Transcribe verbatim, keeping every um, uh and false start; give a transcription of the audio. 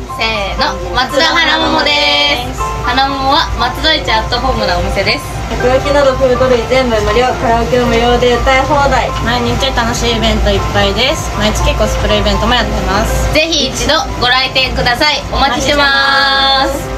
せーの、松田花桃です。花桃は松戸市アットホームなお店です。 たこ焼きなどフード類全部無料、カラオケも無料で歌い放題。 毎日楽しいイベントいっぱいです。毎月コスプレイベントもやってます。 ぜひ一度ご来店ください。お待ちしてます。